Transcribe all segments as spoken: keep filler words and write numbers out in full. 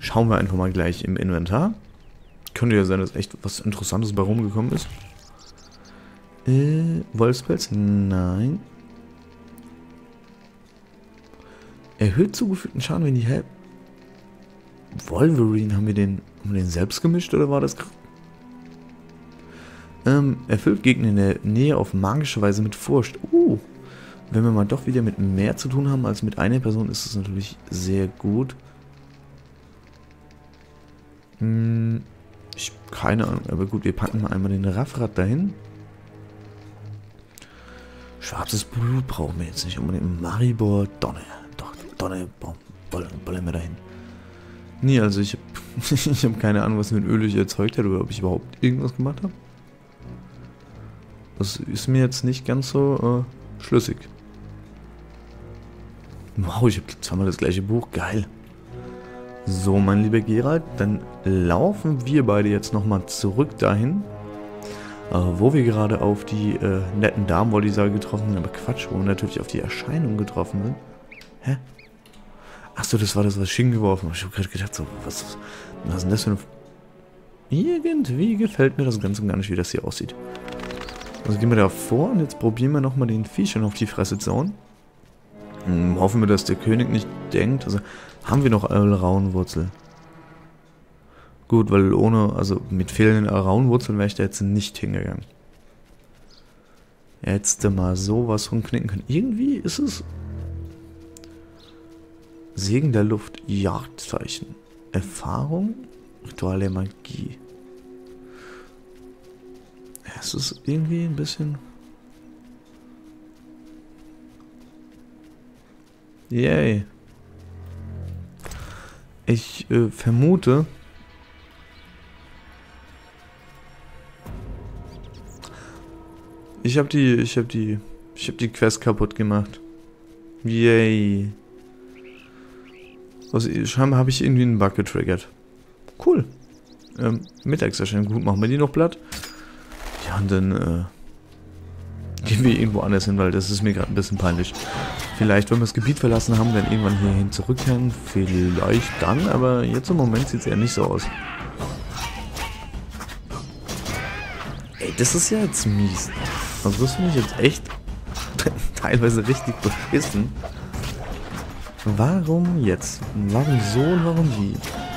Schauen wir einfach mal gleich im Inventar. Könnte ja sein, dass echt was Interessantes bei rumgekommen ist. Äh, Wolfspelz? Nein. Erhöht zugefügten Schaden, wenn die Hel... Wolverine, haben wir den, haben wir den selbst gemischt oder war das... Ähm, erfüllt Gegner in der Nähe auf magische Weise mit Furcht. Uh, wenn wir mal doch wieder mit mehr zu tun haben als mit einer Person, ist das natürlich sehr gut. Hm, ich keine Ahnung, aber gut, wir packen mal einmal den Raffrad dahin. Schwarzes Blut brauchen wir jetzt nicht unbedingt. Maribor, Donner. Doch, Donner, wollen wir dahin. Nee, also ich habe ich hab keine Ahnung, was mit Öl ich erzeugt hat oder ob ich überhaupt irgendwas gemacht habe. Das ist mir jetzt nicht ganz so äh, schlüssig. Wow, ich habe zweimal das gleiche Buch. Geil. So, mein lieber Gerald, dann laufen wir beide jetzt nochmal zurück dahin, äh, wo wir gerade auf die äh, netten Damen, wollte ich sagen, getroffen sind. Aber Quatsch, wo wir natürlich auf die Erscheinung getroffen sind. Hä? Achso, das war das, was Shin geworfen hat. Ich habe gerade gedacht, so, was, was ist denn das für ein... Irgendwie gefällt mir das Ganze gar nicht, wie das hier aussieht. Also gehen wir da vor und jetzt probieren wir nochmal den Viechern auf die Fresse zu hauen. Hm, hoffen wir, dass der König nicht denkt. Also haben wir noch Alraunwurzel. Gut, weil ohne, also mit fehlenden Alraunwurzeln wäre ich da jetzt nicht hingegangen. Jetzt mal sowas von knicken können. Irgendwie ist es... Segen der Luft, Jagdzeichen, Erfahrung, Ritual der Magie. Es ist irgendwie ein bisschen... Yay. Ich äh, vermute... Ich habe die, ich habe die, ich habe die Quest kaputt gemacht. Yay. Also scheinbar habe ich irgendwie einen Bug getriggert. Cool. Ähm, Mittagserscheinung. Gut, machen wir die noch platt. Ja, und dann äh, gehen wir irgendwo anders hin, weil das ist mir gerade ein bisschen peinlich. Vielleicht, wenn wir das Gebiet verlassen haben, dann irgendwann hierhin zurückkehren. Vielleicht dann, aber jetzt im Moment sieht es eher nicht so aus. Ey, das ist ja jetzt mies. Also das finde ich jetzt echt teilweise richtig beschissen. Warum jetzt? Warum so und warum wie?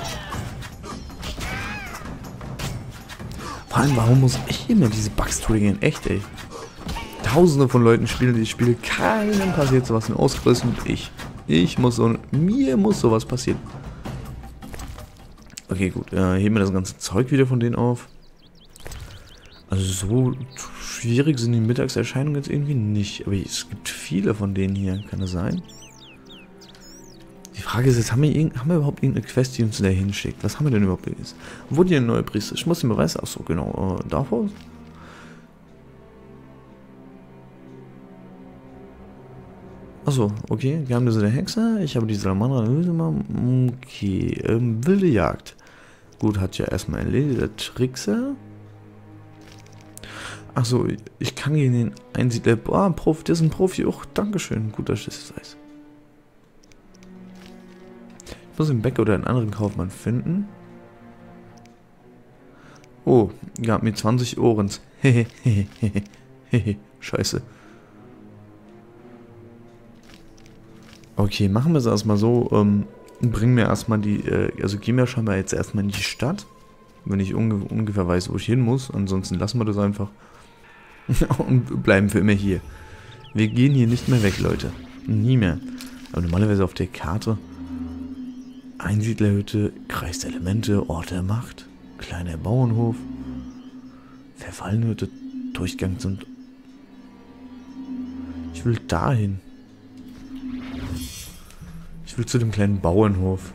Vor allem, warum muss ich immer diese Bugs triggern? Echt, ey. Tausende von Leuten spielen dieses Spiel. Keinem passiert sowas. Nur ausgerüstet ich. Ich muss so... Mir muss sowas passieren. Okay, gut. Äh, heben wir das ganze Zeug wieder von denen auf. Also so schwierig sind die Mittagserscheinungen jetzt irgendwie nicht. Aber es gibt viele von denen hier. Kann das sein? Die Frage ist jetzt, haben wir, haben wir überhaupt irgendeine Quest, die uns da hinschickt? Was haben wir denn überhaupt jetzt? Wo die neue Priester? Ich muss den Beweis... Achso, genau. Äh, davor? Achso, okay. Geheimnisse der Hexe. Ich habe die Salamandra. Okay. Ähm, wilde Jagd. Gut, hat ja erstmal erledigt. Der Trickser. Achso, ich kann gegen den Einsiedler... Ah, Profi, der ist ein Profi. Oh, dankeschön. Gut, dass ich das weiß. Ich muss einen Bäcker oder einen anderen Kaufmann finden. Oh, gab mir zwanzig Ohrens. Hehehehe. Scheiße. Okay, machen wir es erstmal so. Ähm, bringen wir erstmal die... Äh, also gehen wir scheinbar jetzt erstmal in die Stadt. Wenn ich unge ungefähr weiß, wo ich hin muss. Ansonsten lassen wir das einfach. Und bleiben für immer hier. Wir gehen hier nicht mehr weg, Leute. Nie mehr. Aber normalerweise auf der Karte... Einsiedlerhütte, Kreis der Elemente, Ort der Macht, kleiner Bauernhof, verfallene Hütte, Durchgang zum... Ich will dahin. Ich will zu dem kleinen Bauernhof.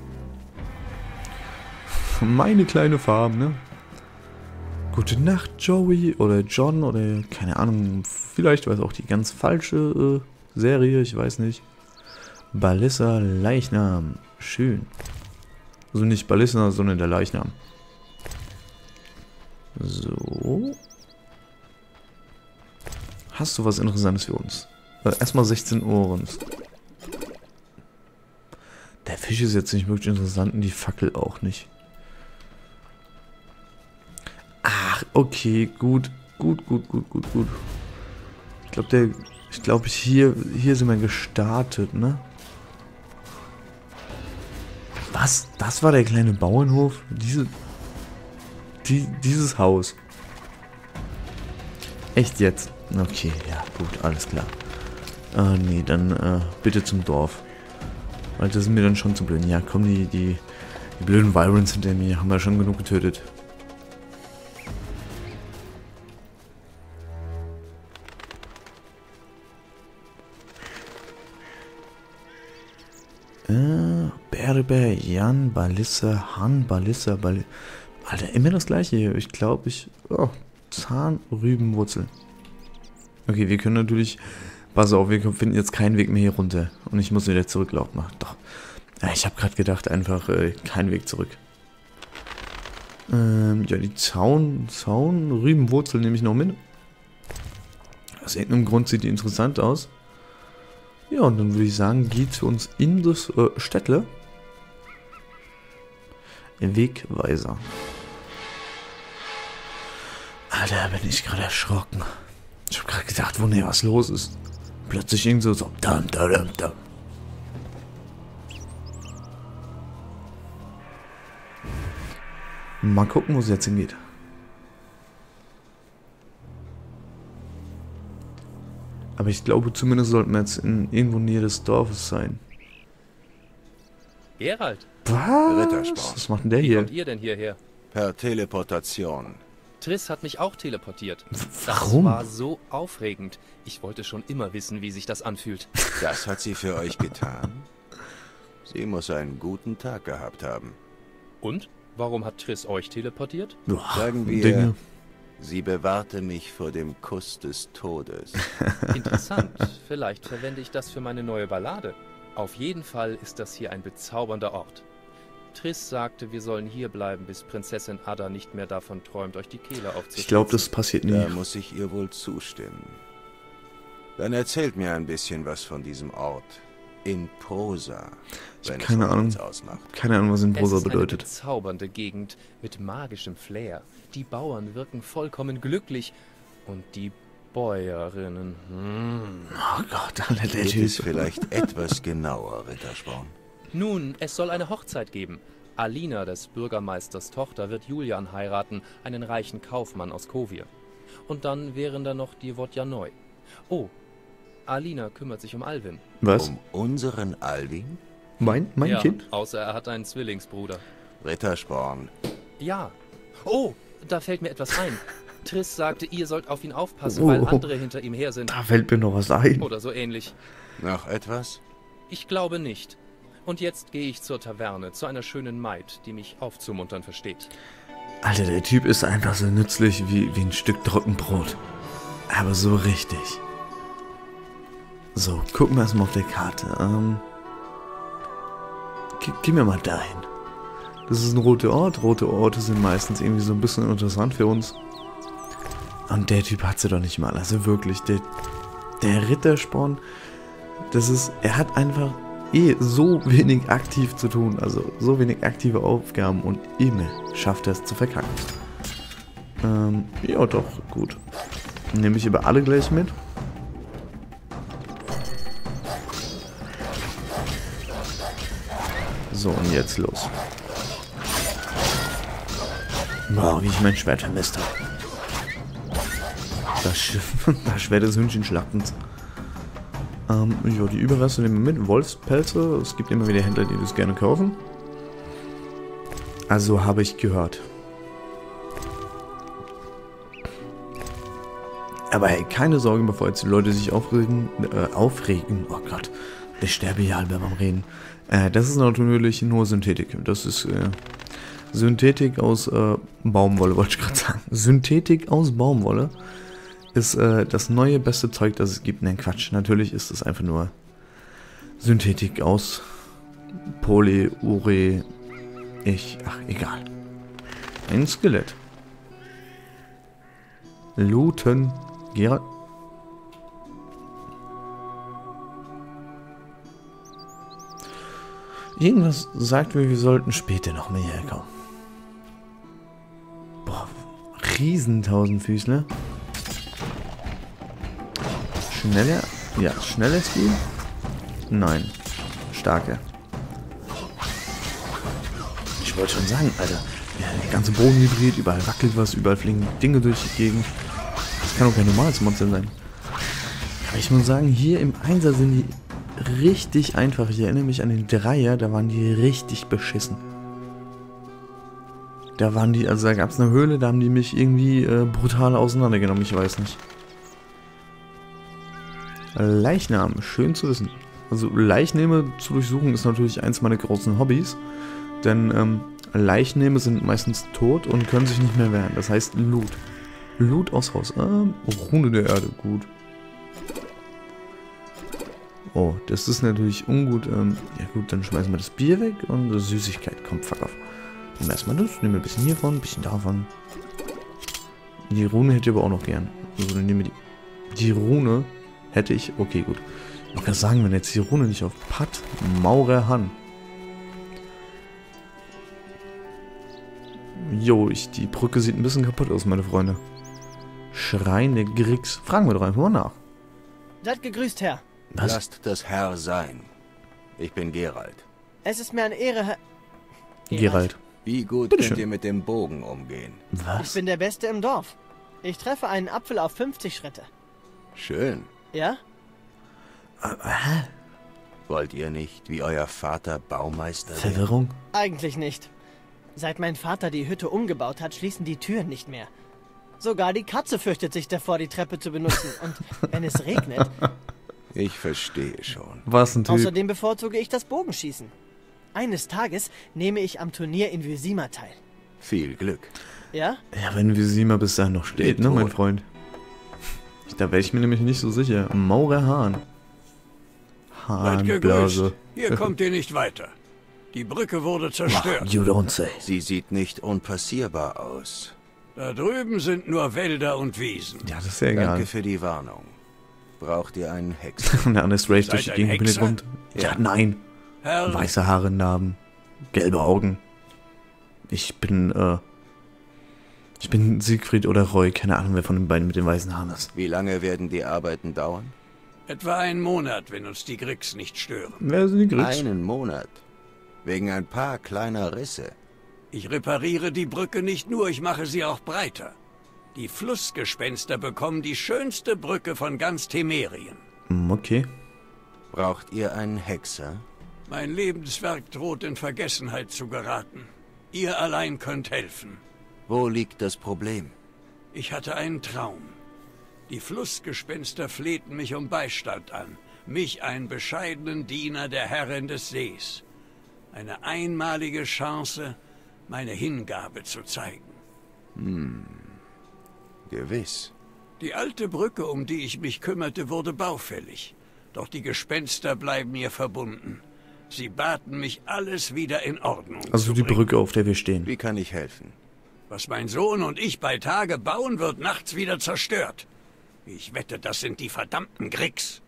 Meine kleine Farm, ne? Gute Nacht, Joey oder John oder keine Ahnung. Vielleicht war es auch die ganz falsche äh, Serie, ich weiß nicht. Ballissa Leichnam. Schön. Also nicht Ballissa, sondern der Leichnam. So. Hast du was Interessantes für uns? Äh, erstmal sechzehn Ohren. Der Fisch ist jetzt nicht wirklich interessant und die Fackel auch nicht. Ach, okay, gut. Gut, gut, gut, gut, gut. Ich glaube, der... Ich glaube, hier, hier sind wir gestartet, ne? Was? Das war der kleine Bauernhof? Diese... Die, dieses Haus. Echt jetzt? Okay, ja, gut, alles klar. Ah, nee, dann äh, bitte zum Dorf. Weil das sind mir dann schon zu blöd. Ja, komm, die, die, die blöden Vyrants hinter mir haben wir schon genug getötet. Äh, Berber, Jan, Balissa, Han, Balissa, Bal... Alter, immer das gleiche hier. Ich glaube, ich... Oh, Zahnrübenwurzel. Okay, wir können natürlich... Pass auf, wir finden jetzt keinen Weg mehr hier runter. Und ich muss wieder zurücklaufen. Ach, doch. Ja, ich habe gerade gedacht, einfach äh, kein Weg zurück. Ähm, ja, die Zaun... Zaunrübenwurzel nehme ich noch mit. Aus irgendeinem Grund sieht die interessant aus. Ja, und dann würde ich sagen, geht für uns in das äh, Städtle. Wegweiser. Alter, bin ich gerade erschrocken. Ich habe gerade gedacht, wo ne was los ist. Plötzlich irgend so so. Dam, dam, dam, dam. Mal gucken, wo es jetzt hingeht. Aber ich glaube, zumindest sollten wir jetzt in, irgendwo näher des Dorfes sein. Geralt, Was? Was macht denn der wie hier? kommt ihr denn hierher? Per Teleportation. Triss hat mich auch teleportiert. Warum? Das war so aufregend. Ich wollte schon immer wissen, wie sich das anfühlt. Das hat sie für euch getan? Sie muss einen guten Tag gehabt haben. Und? Warum hat Triss euch teleportiert? Boah, Sagen wir, Dinge. sie bewahrte mich vor dem Kuss des Todes. Interessant. Vielleicht verwende ich das für meine neue Ballade. Auf jeden Fall ist das hier ein bezaubernder Ort. Triss sagte, wir sollen hier bleiben, bis Prinzessin Ada nicht mehr davon träumt, euch die Kehle aufzuschlitzen. Ich glaube, das passiert nie. Da muss ich ihr wohl zustimmen. Dann erzählt mir ein bisschen was von diesem Ort. In Prosa. Ich habe wenn es keine euch Ahnung. nichts ausmacht. Keine Ahnung, was in Prosa Es ist bedeutet. eine bezaubernde Gegend mit magischem Flair. Die Bauern wirken vollkommen glücklich. Und die Bäuerinnen... Hm. Oh Gott, Alter, der Geht Typ. es vielleicht etwas genauer, Rittersporn? Nun, es soll eine Hochzeit geben. Alina, des Bürgermeisters Tochter, wird Julian heiraten, einen reichen Kaufmann aus Kovir. Und dann wären da noch die Wodjanoi. Oh, Alina kümmert sich um Alvin. Was? Um unseren Alvin? Mein, mein ja, Kind? außer er hat einen Zwillingsbruder. Rittersporn. Ja. Oh, da fällt mir etwas ein. Triss sagte, ihr sollt auf ihn aufpassen, Oh. weil andere hinter ihm her sind. Da fällt mir noch was ein. Oder so ähnlich. Noch etwas? Ich glaube nicht. Und jetzt gehe ich zur Taverne, zu einer schönen Maid, die mich aufzumuntern versteht. Alter, der Typ ist einfach so nützlich wie, wie ein Stück Trockenbrot. Aber so richtig. So, gucken wir erstmal auf der Karte. Ähm, ge gehen wir mal dahin. Das ist ein roter Ort. Rote Orte sind meistens irgendwie so ein bisschen interessant für uns. Und der Typ hat sie doch nicht mal. Also wirklich, der, der Rittersporn, das ist, er hat einfach eh so wenig aktiv zu tun. Also so wenig aktive Aufgaben und immer schafft er es zu verkacken. Ähm, ja doch, gut. Nehme ich über alle gleich mit. So, und jetzt los. Wow, wie ich mein Schwert vermisst habe. Das, Sch das Schwert des Hühnchenschlachtens. Ähm, ja, die Überreste nehmen wir mit. Wolfspelze. Es gibt immer wieder Händler, die das gerne kaufen. Also habe ich gehört. Aber hey, keine Sorge, bevor jetzt die Leute sich aufregen. Äh, aufregen. Oh Gott. Ich sterbe hier halb beim Reden. Äh, das ist natürlich nur Synthetik. Das ist äh, Synthetik aus äh, Baumwolle, wollte ich gerade sagen. Synthetik aus Baumwolle ist äh, das neue beste Zeug, das es gibt. Nein, Quatsch. Natürlich ist es einfach nur Synthetik aus Polyure. Ich, ach, egal. Ein Skelett. Looten. Geralt. Irgendwas sagt mir, wir sollten später noch mehr herkommen. Boah, riesen Tausendfüßler. Schneller? Ja, schneller Spiel? Nein. Starker. Ich wollte schon sagen, Alter. Ja, der ganze Boden vibriert, überall wackelt was, überall fliegen Dinge durch die Gegend. Das kann doch kein normales Monster sein. Aber ich muss sagen, hier im Einser sind die richtig einfach. Ich erinnere mich an den Dreier, da waren die richtig beschissen. Da waren die, also da gab es eine Höhle, da haben die mich irgendwie äh, brutal auseinandergenommen, ich weiß nicht. Leichnam, schön zu wissen. Also Leichname zu durchsuchen ist natürlich eins meiner großen Hobbys, denn ähm, Leichname sind meistens tot und können sich nicht mehr wehren. Das heißt Loot. Loot aus Haus. Ähm, Rune der Erde, gut. Oh, das ist natürlich ungut. Ähm, ja gut, dann schmeißen wir das Bier weg und die Süßigkeit. Komm, fuck off. Nehmen wir erstmal das, nehmen wir ein bisschen hiervon, ein bisschen davon. Die Rune hätte ich aber auch noch gern. Also dann nehmen wir die. Die Rune hätte ich. Okay, gut. Ich wollte gerade sagen, wenn jetzt die Rune nicht auf Pat Maurer Han. Jo, ich, die Brücke sieht ein bisschen kaputt aus, meine Freunde. Schrein der Grix. Fragen wir doch einfach mal nach. Seid gegrüßt, Herr. Was? Lasst das Herr sein. Ich bin Geralt. Es ist mir eine Ehre, Herr... Geralt. Wie gut Bitte könnt schön. ihr mit dem Bogen umgehen? Ich Was? bin der Beste im Dorf. Ich treffe einen Apfel auf fünfzig Schritte. Schön. Ja? Äh, hä? Wollt ihr nicht, wie euer Vater Baumeister wird? Verwirrung? Eigentlich nicht. Seit mein Vater die Hütte umgebaut hat, schließen die Türen nicht mehr. Sogar die Katze fürchtet sich davor, die Treppe zu benutzen. Und wenn es regnet... Ich verstehe schon. Was ein Typ. Außerdem bevorzuge ich das Bogenschießen. Eines Tages nehme ich am Turnier in Vizima teil. Viel Glück. Ja? Ja, wenn Vizima bis dahin noch steht, ne, mein Freund. Da wäre ich mir nämlich nicht so sicher. Maurer Hahn. Seid gegrüßt. Hahnblase. Hier kommt ihr nicht weiter. Die Brücke wurde zerstört. You don't say. Sie sieht nicht unpassierbar aus. Da drüben sind nur Wälder und Wiesen. Ja, das ist ja egal. Danke für die Warnung. Braucht ihr einen Hexer? Und der andere Rage Seid durch die ein Gegend im Hexer? Hintergrund. Ja, Ja. nein. Herr, Weiße Haare, Narben. Gelbe Augen. Ich bin, äh... Ich bin Siegfried oder Roy. Keine Ahnung, wer von den beiden mit den weißen Haaren ist. Wie lange werden die Arbeiten dauern? etwa einen Monat, wenn uns die Grix nicht stören. Wer sind die Grix? Einen Monat. Wegen ein paar kleiner Risse. Ich repariere die Brücke nicht nur, ich mache sie auch breiter. Die Flussgespenster bekommen die schönste Brücke von ganz Temerien. Hm, okay. Braucht ihr einen Hexer? Mein Lebenswerk droht in Vergessenheit zu geraten. Ihr allein könnt helfen. Wo liegt das Problem? Ich hatte einen Traum. Die Flussgespenster flehten mich um Beistand an. Mich, einen bescheidenen Diener der Herrin des Sees. Eine einmalige Chance, meine Hingabe zu zeigen. Hm. Gewiss. Die alte Brücke, um die ich mich kümmerte, wurde baufällig. Doch die Gespenster bleiben mir verbunden. Sie baten mich, alles wieder in Ordnung Also zu die bringen. Brücke, auf der wir stehen. Wie kann ich helfen? Was mein Sohn und ich bei Tage bauen, wird nachts wieder zerstört. Ich wette, das sind die verdammten Grix.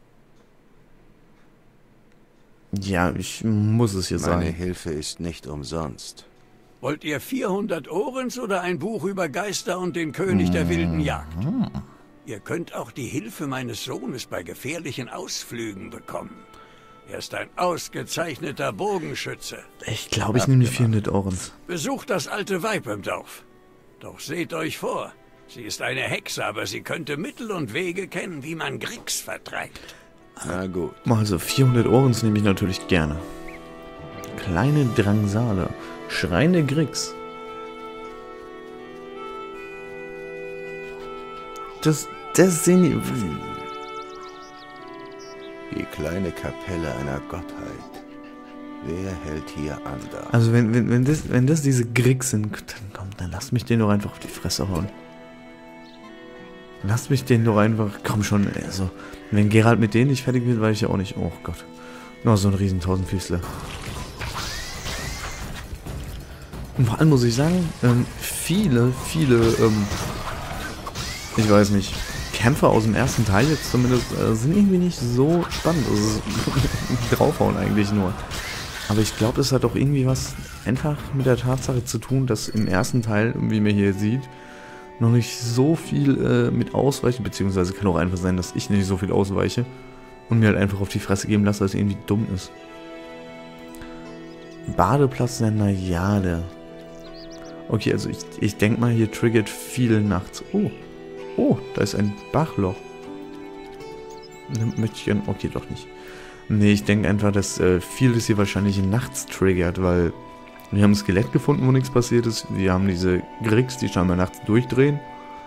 Ja, ich muss es hier Meine sagen. Hilfe ist nicht umsonst. Wollt ihr vierhundert Ohrens oder ein Buch über Geister und den König der wilden Jagd? Ihr könnt auch die Hilfe meines Sohnes bei gefährlichen Ausflügen bekommen. Er ist ein ausgezeichneter Bogenschütze. Ich glaube, ich nehme die vierhundert Ohrens. Besucht das alte Weib im Dorf. Doch seht euch vor, sie ist eine Hexe, aber sie könnte Mittel und Wege kennen, wie man Grix vertreibt. Na gut. Also vierhundert Ohrens nehme ich natürlich gerne. Kleine Drangsale. Schrein der Grix. Das, das sehen die... Die kleine Kapelle einer Gottheit. Wer hält hier Andacht? Also wenn, wenn, wenn, das, wenn das diese Grix sind, dann komm, dann lass mich den doch einfach auf die Fresse hauen. Lass mich den doch einfach... Komm schon, also... Wenn Geralt mit denen nicht fertig wird, weiß ich ja auch nicht. Oh Gott. Noch so ein riesen Tausendfüßler. Und vor allem muss ich sagen, ähm, viele, viele, ähm, ich weiß nicht, Kämpfe aus dem ersten Teil jetzt zumindest, äh, sind irgendwie nicht so spannend. Also draufhauen eigentlich nur. Aber ich glaube, das hat auch irgendwie was einfach mit der Tatsache zu tun, dass im ersten Teil, wie man hier sieht, noch nicht so viel äh, mit Ausweichen, beziehungsweise kann auch einfach sein, dass ich nicht so viel ausweiche und mir halt einfach auf die Fresse geben lasse, dass es irgendwie dumm ist. Badeplatz der Najade. Okay, also ich, ich denke mal, hier triggert viel nachts. Oh, oh, da ist ein Bachloch. Dann möchte ich gerne... Okay, doch nicht. Nee, ich denke einfach, dass äh, vieles hier wahrscheinlich nachts triggert, weil wir haben ein Skelett gefunden, wo nichts passiert ist. Wir haben diese Gricks, die scheinbar nachts durchdrehen.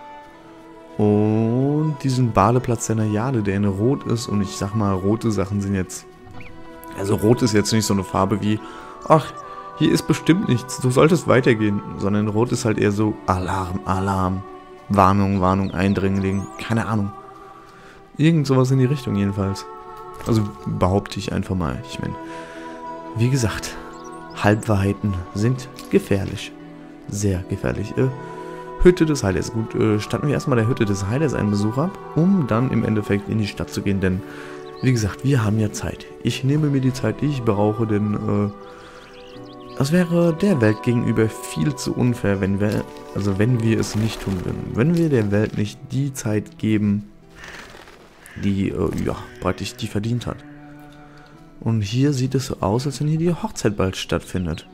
Und diesen Badeplatz der Najade, der in Rot ist. Und ich sag mal, rote Sachen sind jetzt... Also Rot ist jetzt nicht so eine Farbe wie... Ach, hier ist bestimmt nichts, du solltest weitergehen. Sondern Rot ist halt eher so Alarm, Alarm, Warnung, Warnung, Eindringling, keine Ahnung. Irgend sowas in die Richtung jedenfalls. Also behaupte ich einfach mal. Ich meine, wie gesagt, Halbwahrheiten sind gefährlich. Sehr gefährlich. Äh, Hütte des Heilers. Gut, äh, statten wir erstmal der Hütte des Heilers einen Besuch ab, um dann im Endeffekt in die Stadt zu gehen. Denn, wie gesagt, wir haben ja Zeit. Ich nehme mir die Zeit, die ich brauche, denn äh, das wäre der Welt gegenüber viel zu unfair, wenn wir, also wenn wir es nicht tun würden. Wenn wir der Welt nicht die Zeit geben, die, äh, ja, praktisch die verdient hat. Und hier sieht es so aus, als wenn hier die Hochzeit bald stattfindet.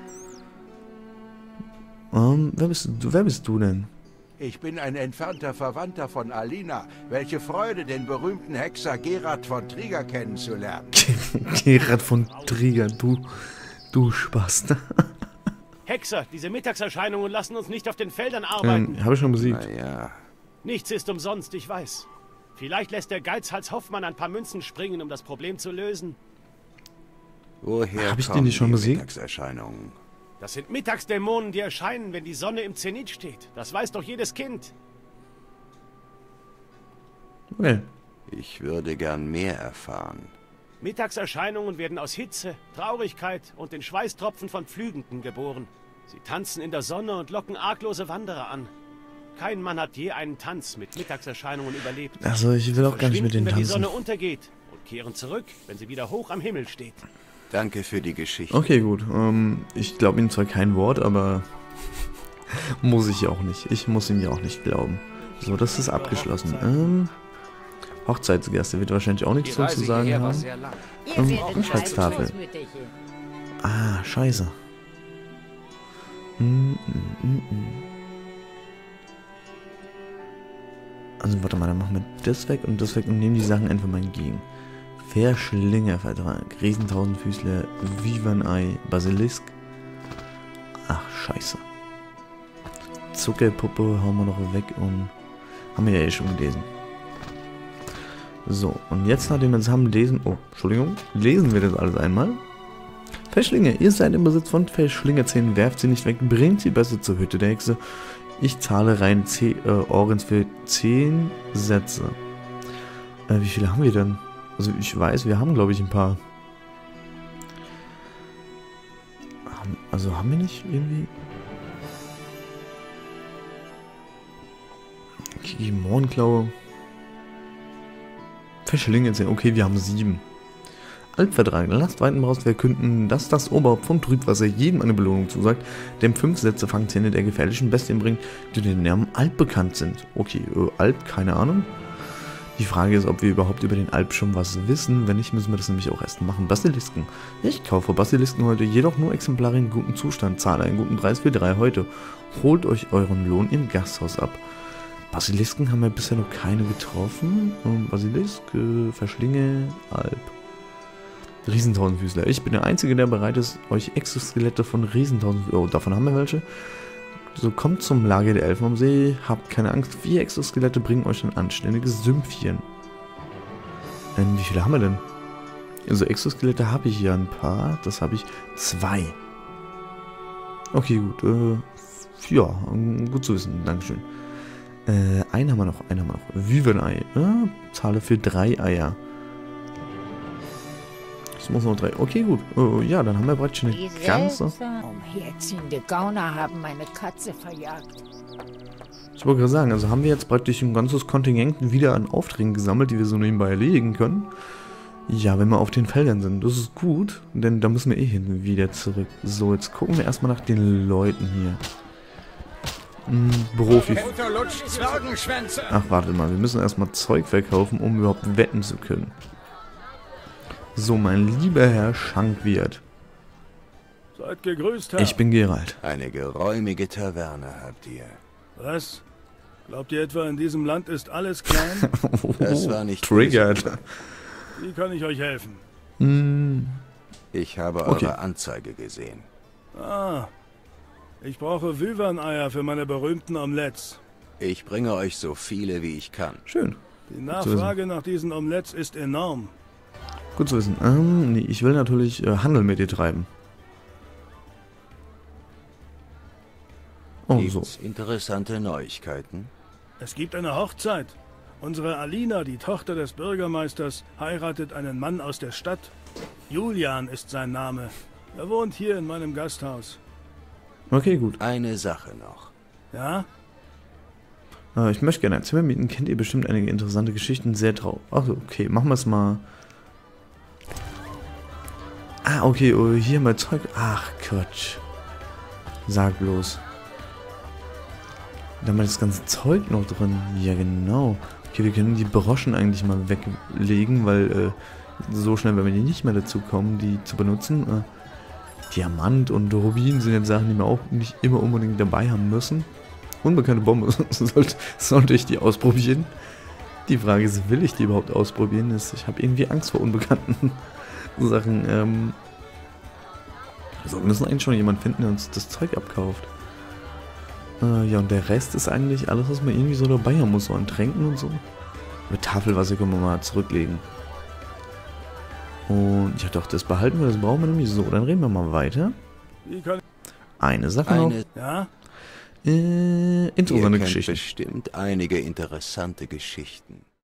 Ähm, wer bist du, wer bist du denn? Ich bin ein entfernter Verwandter von Alina. Welche Freude, den berühmten Hexer Gerard von Trier kennenzulernen. Gerard von Trier, du... Du Spast. Hexer, diese Mittagserscheinungen lassen uns nicht auf den Feldern arbeiten. Ähm, habe ich schon besiegt. Naja. Nichts ist umsonst, ich weiß. Vielleicht lässt der Geizhals Hoffmann ein paar Münzen springen, um das Problem zu lösen. Woher Hab ich kommen den nicht schon die besiegt? Mittagserscheinungen? Das sind Mittagsdämonen, die erscheinen, wenn die Sonne im Zenit steht. Das weiß doch jedes Kind. Okay. Ich würde gern mehr erfahren. Mittagserscheinungen werden aus Hitze, Traurigkeit und den Schweißtropfen von Pflügenden geboren. Sie tanzen in der Sonne und locken arglose Wanderer an. Kein Mann hat je einen Tanz mit Mittagserscheinungen überlebt. Also ich will auch gar nicht mit denen wenn die tanzen. Sonne untergeht und kehren zurück, wenn sie wieder hoch am Himmel steht. Danke für die Geschichte. Okay, gut. Ähm, ich glaube Ihnen zwar kein Wort, aber muss ich ja auch nicht. Ich muss ihm ja auch nicht glauben. So, das ist abgeschlossen. Ähm... Hochzeitsgäste wird wahrscheinlich auch nichts so zu sagen haben. Ähm, Hochzeitstafel. Ah, scheiße. Mm, mm, mm, mm. Also warte mal, dann machen wir das weg und das weg und nehmen die Sachen einfach mal entgegen. Verschlingervertrag, Riesentausendfüßler, Vivanei, Basilisk. Ach, scheiße. Zuckerpuppe hauen wir noch weg und haben wir ja eh schon gelesen. So, und jetzt, nachdem wir es haben, lesen... Oh, Entschuldigung. Lesen wir das alles einmal. Verschlinge. Ihr seid im Besitz von Verschlingerzähnen. Werft sie nicht weg. Bringt sie besser zur Hütte der Hexe. Ich zahle rein zehn äh, Organs für zehn Sätze. Äh, wie viele haben wir denn? Also, ich weiß, wir haben, glaube ich, ein paar. Also, haben wir nicht irgendwie... Okay, Mohrenklaue... Verschlinge jetzt. Okay, wir haben sieben. Albvertrag. Lasst weiten raus verkünden, dass das Oberhaupt vom Trübwasser jedem eine Belohnung zusagt, dem fünf Sätze Fangzähne der gefährlichen Bestien bringt, die den Namen Alp bekannt sind. Okay, äh, Alp, keine Ahnung. Die Frage ist, ob wir überhaupt über den Alp schon was wissen. Wenn nicht, müssen wir das nämlich auch erst machen. Basilisken. Ich kaufe Basilisken heute, jedoch nur Exemplare in gutem Zustand. Zahle einen guten Preis für drei heute. Holt euch euren Lohn im Gasthaus ab. Basilisken haben wir bisher noch keine getroffen. Basilisk, äh, Verschlinge, Alp. Riesentausendfüßler. Ich bin der Einzige, der bereit ist, euch Exoskelette von Riesentausendfüßler... Oh, davon haben wir welche. So, kommt zum Lager der Elfen am See. Habt keine Angst. Vier Exoskelette bringen euch ein anständiges Sümpfchen. Ähm, wie viele haben wir denn? Also Exoskelette habe ich hier ein paar. Das habe ich zwei. Okay, gut. Äh, ja, gut zu wissen. Dankeschön. Äh, einen haben wir noch, einen haben wir noch. Vivanei. Äh, Zahle für drei Eier. Es muss noch drei. Okay, gut. Uh, ja, dann haben wir praktisch eine Die ganze... umherziehende Gauner haben meine Katze verjagt. Ich wollte gerade sagen, also haben wir jetzt praktisch ein ganzes Kontingent wieder an Aufträgen gesammelt, die wir so nebenbei erledigen können. Ja, wenn wir auf den Feldern sind, das ist gut, denn da müssen wir eh hin, wieder zurück. So, jetzt gucken wir erstmal nach den Leuten hier. Hm, Profi. Ach, warte mal, wir müssen erstmal Zeug verkaufen, um überhaupt wetten zu können. So, mein lieber Herr Schankwirt. Seid gegrüßt, Herr. Ich bin Geralt. Eine geräumige Taverne habt ihr. Was? Glaubt ihr etwa, in diesem Land ist alles klein? Das war nicht triggert. Wie kann ich euch helfen? Hm. Ich habe Okay. eure Anzeige gesehen. Ah, ich brauche Wyvern-Eier für meine berühmten Omelettes. Ich bringe euch so viele, wie ich kann. Schön. Die Nachfrage nach diesen Omelettes ist enorm. Gut zu wissen. Ähm, nee, ich will natürlich äh, Handel mit dir treiben. Oh, so. Gibt's interessante Neuigkeiten? Es gibt eine Hochzeit. Unsere Alina, die Tochter des Bürgermeisters, heiratet einen Mann aus der Stadt. Julian ist sein Name. Er wohnt hier in meinem Gasthaus. Okay, gut. Eine Sache noch. Ja? Äh, ich möchte gerne ein Zimmer mieten. Kennt ihr bestimmt einige interessante Geschichten. Sehr traurig. Ach, okay, machen wir es mal. Ah, okay, oh, hier mal Zeug. Ach, Quatsch. Sag bloß. Da haben wir das ganze Zeug noch drin. Ja, genau. Okay, wir können die Broschen eigentlich mal weglegen, weil äh, so schnell werden wir nicht mehr dazu kommen, die zu benutzen. Äh, Diamant und Rubin sind jetzt Sachen, die wir auch nicht immer unbedingt dabei haben müssen. Unbekannte Bombe, sollte, sollte ich die ausprobieren? Die Frage ist, will ich die überhaupt ausprobieren? Ich habe irgendwie Angst vor unbekannten Sachen. Ähm, also wir müssen eigentlich schon jemanden finden, der uns das Zeug abkauft. Äh, ja, und der Rest ist eigentlich alles, was man irgendwie so dabei haben muss, so an Tränken und so. Mit Tafelwasser können wir mal zurücklegen. Und ja doch, das behalten wir, das brauchen wir nämlich so. Dann reden wir mal weiter. Wie kann Eine Sache Eine, noch. Ja? Äh, ihr interessante kennt Geschichte. bestimmt einige interessante Geschichten.